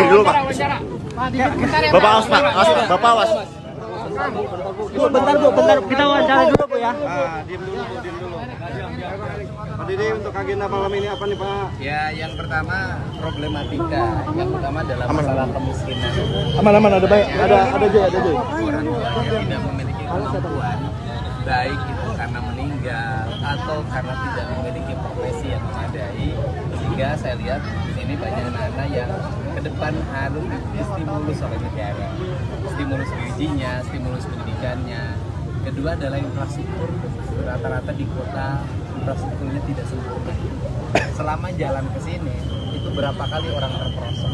dulu Pak. Bapak awas Pak, Bapak awas. Bentar Bu, bentar kita wawancara dulu Bu ya. Diam dulu. Pak Didi, untuk agenda malam ini apa nih Pak? Ya, yang pertama problematika, yang utama adalah masalah kemiskinan. Aman, ada Joy. Orang tua yang tidak memiliki kemampuan, baik itu karena meninggal atau karena tidak memiliki profesi yang memadai, sehingga saya lihat ini banyak anak-anak yang ke depan harus distimulus oleh negara, stimulus gajinya, stimulus pendidikannya. Kedua adalah infrastruktur, rata-rata di kota infrastrukturnya tidak sempurna. Selama jalan ke sini itu berapa kali orang terperosok.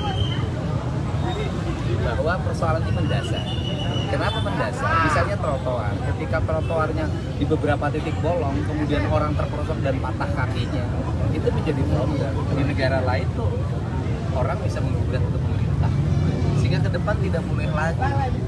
Bahwa persoalan ini mendasar. Kenapa mendasar? Misalnya trotoar, ketika trotoarnya di beberapa titik bolong, kemudian orang terperosok dan patah kakinya, itu menjadi problem. Di negara lain tuh orang bisa menggugat ke pemerintah, sehingga ke depan tidak boleh lagi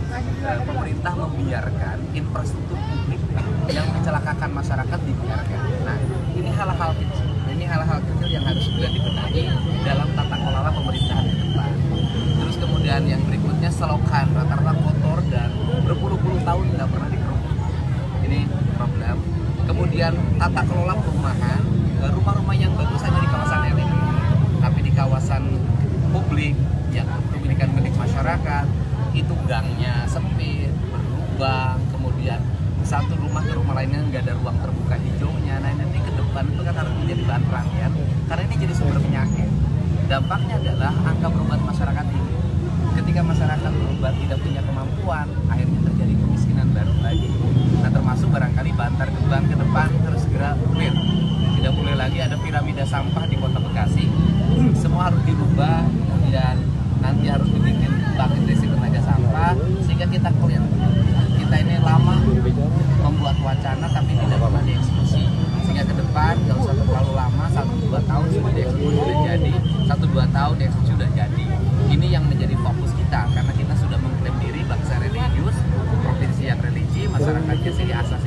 pemerintah membiarkan infrastruktur publik yang mencelakakan masyarakat dibiarkan. Nah, ini hal-hal kecil. Ini hal-hal kecil yang harus juga dibenahi dalam tata kelola pemerintahan ke depan. Terus kemudian yang berikutnya selokan rata-rata kotor dan berpuluh-puluh tahun nggak pernah diperbaiki. Ini problem. Kemudian tata kelola perumahan, rumah-rumah yang bagus hanya di kawasan elit, tapi di kawasan publik yang kepemilikan milik masyarakat itu gangnya sempit, berlubang, kemudian satu rumah ke rumah lainnya nggak ada ruang terbuka hijaunya. Nah, ini ke depan itu kan harus menjadi bahan perhatian karena ini jadi sumber penyakit. Dampaknya adalah angka berobat masyarakat ini. Ketika masyarakat berobat tidak punya kemampuan, akhirnya terjadi kemiskinan baru lagi. Nah, termasuk barangkali Bantar Gebang ke depan harus segera clear. Tidak boleh lagi ada piramida sampah di Kota Bekasi. Semua harus dirubah dan nanti harus dibikin bangkit listrik tenaga sampah sehingga kita clear. Kita ini lama membuat wacana tapi tidak pernah dieksekusi, sehingga ke depan nggak usah terlalu lama, 1-2 tahun sudah dieksekusi sudah jadi, 1-2 tahun dieksekusi sudah jadi. Ini yang menjadi fokus kita karena kita sudah mengklaim diri bangsa religius, provinsi yang religi, masyarakatnya sili asasi,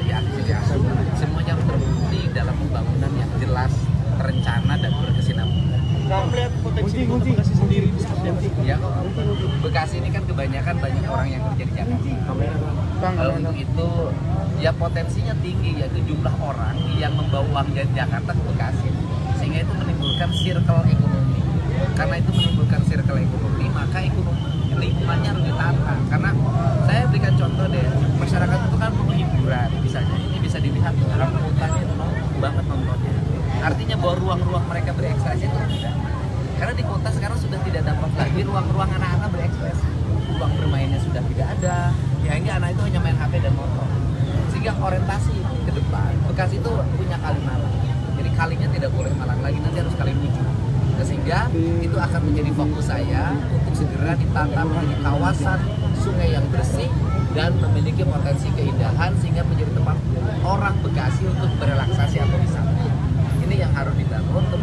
semuanya harus terbukti dalam pembangunan yang jelas, terencana dan berkesinambungan. Kalau melihat potensi di Kota Bekasi sendiri, ya, Bekasi ini kan kebanyakan banyak orang yang kerja di Jakarta. Untuk itu ya potensinya tinggi, yaitu jumlah orang yang membawa uang dari Jakarta ke Bekasi, sehingga itu menimbulkan circle ekonomi. Karena itu menimbulkan circle ekonomi, maka ekonomi lingkungannya harus ditata. Karena saya berikan contoh deh, masyarakat itu kan perlu hiburan, misalnya ini bisa dilihat dalam hutannya itu banget nontonnya. Artinya bahwa ruang-ruang mereka berekspresi itu tidak. Karena di kota sekarang sudah tidak dapat lagi ruang-ruang anak-anak berekspresi. Ruang bermainnya sudah tidak ada, hingga anak itu hanya main HP dan motor. Sehingga orientasi ke depan, Bekasi itu punya kali malang. Jadi kalinya tidak boleh malang lagi, nanti harus kali menuju. Sehingga itu akan menjadi fokus saya untuk segera ditata menjadi kawasan sungai yang bersih dan memiliki potensi keindahan sehingga menjadi tempat orang Bekasi untuk berelaksasi atau wisata. Ini yang harus dibangun.